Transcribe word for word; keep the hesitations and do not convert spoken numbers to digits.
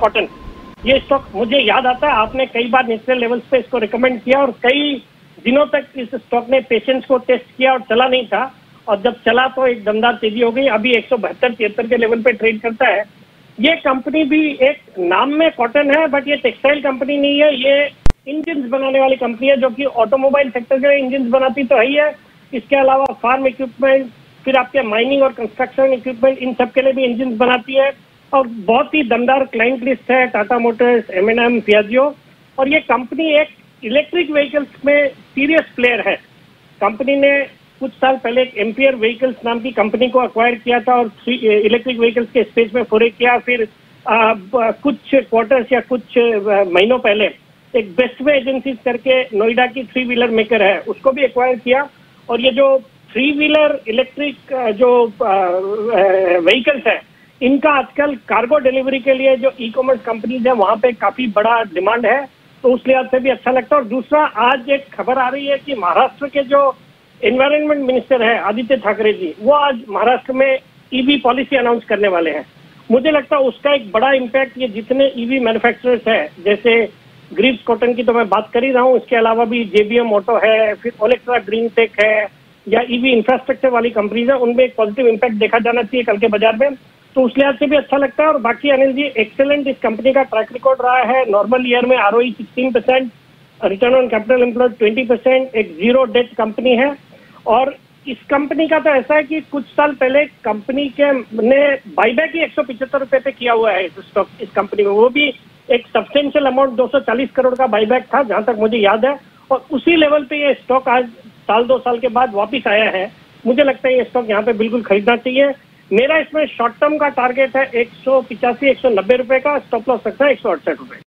Cotton, ये stock मुझे याद आता है आपने कई बार नेशनल लेवल्स पे इसको रिकमेंड किया और कई दिनों तक इस स्टॉक ने पेशेंस को टेस्ट किया और चला नहीं था, और जब चला तो एक दमदार तेजी हो गई। अभी एक सौ बहत्तर तिहत्तर के लेवल पे ट्रेड करता है। ये कंपनी भी एक नाम में कॉटन है, बट ये टेक्सटाइल कंपनी नहीं है, ये इंजन बनाने वाली कंपनी है, जो कि ऑटोमोबाइल सेक्टर के इंजन बनाती तो है ही है। इसके अलावा फार्म इक्विपमेंट, फिर आपके माइनिंग और कंस्ट्रक्शन इक्विपमेंट, इन सब के लिए भी इंजन बनाती है और बहुत ही दमदार क्लाइंट लिस्ट है, Tata motors, M N M, Piaggio. और ये कंपनी एक इलेक्ट्रिक व्हीकल्स में सीरियस प्लेयर है। कंपनी ने कुछ साल पहले एक एम्पियर व्हीकल्स नाम की कंपनी को अक्वायर किया था और इलेक्ट्रिक व्हीकल्स के स्पेस में फोरे किया। फिर आ, कुछ क्वार्टर्स या कुछ महीनों पहले एक बेस्ट वे एजेंसीज करके नोएडा की थ्री व्हीलर मेकर है, उसको भी एक्वायर किया। और ये जो थ्री व्हीलर इलेक्ट्रिक जो व्हीकल्स है, इनका आजकल कार्गो डिलीवरी के लिए जो ई कॉमर्स कंपनीज है वहां पे काफी बड़ा डिमांड है, तो उस लिहाज से भी अच्छा लगता है। और दूसरा, आज एक खबर आ रही है कि महाराष्ट्र के जो एनवायरमेंट मिनिस्टर है आदित्य ठाकरे जी, वो आज महाराष्ट्र में ईवी पॉलिसी अनाउंस करने वाले हैं। मुझे लगता है उसका एक बड़ा इम्पैक्ट, ये जितने ईवी मैन्युफैक्चरर्स है, जैसे ग्रीव्स कॉटन की तो मैं बात कर ही रहा हूँ, इसके अलावा भी जेबीएम ऑटो है, फिर ओलेक्ट्रा ग्रीन टेक है, या ईवी इंफ्रास्ट्रक्चर वाली कंपनीज है, उनमें एक पॉजिटिव इम्पैक्ट देखा जाना चाहिए कल के बाजार में। तो उस लिहाज से भी अच्छा लगता है। और बाकी अनिल जी, एक्सेलेंट इस कंपनी का ट्रैक रिकॉर्ड रहा है। नॉर्मल ईयर में ROE sixteen percent, return on capital employed twenty percent, एक जीरो डेट कंपनी है। और इस कंपनी का तो ऐसा है कि कुछ साल पहले कंपनी के ने बाईबैक ही एक सौ पिछहत्तर रुपए पे किया हुआ है इस स्टॉक इस कंपनी में, वो भी एक सब्सटेंशियल अमाउंट दो सौ चालीस करोड़ का बाईबैक था जहां तक मुझे याद है। और उसी लेवल पे ये स्टॉक आज साल दो साल के बाद वापिस आया है। मुझे लगता है ये स्टॉक यहाँ पे बिल्कुल खरीदना चाहिए। मेरा इसमें शॉर्ट टर्म का टारगेट है एक सौ पिचासी एक सौ नब्बे रुपए का, स्टॉप लॉस रखता है एक सौ अड़सठ रुपए।